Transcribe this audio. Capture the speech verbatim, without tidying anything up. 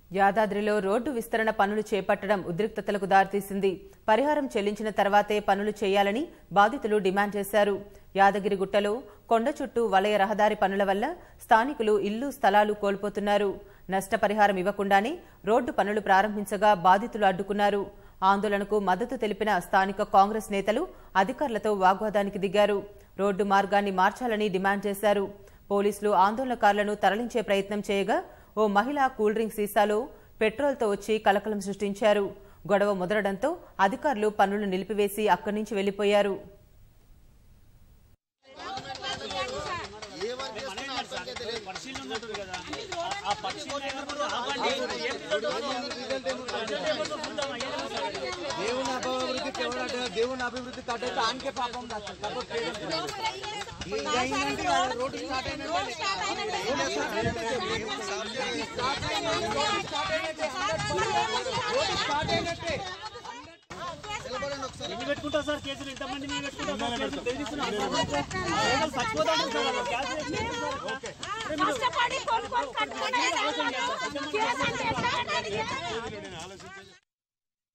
యాదాద్రిలో road విస్తరణ పనులు చేపట్టడం ఉద్రిక్తతలకు దారితీసింది. పరిహారం చెల్లించిన తర్వాతే పనులు చేయాలని బాధితులు డిమాండ్ చేశారు. యాదగిరిగుట్టలో కొండ చుట్టూ వలయ రహదారి పనుల వల్ల స్థానికులు ఇల్లు స్థలాలు కోల్పోతున్నారు. నష్టపరిహారం ఇవ్వకుండానే రోడ్డు పనులు ప్రారంభించగా బాధితులు అడ్డుకున్నారు. ఆందోళనకు మద్దతు తెలిపిన స్థానిక కాంగ్రెస్ నేతలు అధికారులతో వాగ్వాదానికి దిగారు. రోడ్డు మార్గాన్ని మార్చాలని డిమాండ్ చేశారు. పోలీసులు ఆందోళనకారులను తరలించే ప్రయత్నం చేయగా ఓ మహిళ కూల్ డ్రింక్ సీసాలో పెట్రోల్తో వచ్చి కలకలం సృష్టించారు. గొడవ ముదరడంతో అధికారులు పనులు నిలిపివేసి అక్కడి నుంచి వెళ్లిపోయారు. దేవుని అభివృద్ధి కట్టయితే ఆనకే పాపం రోడ్డు స్టార్ట్ అయినట్టే ఎన్ని పెట్టుకుంటారు సార్ కేసులు? ఇంతమంది మేము పెట్టుకుంటాం.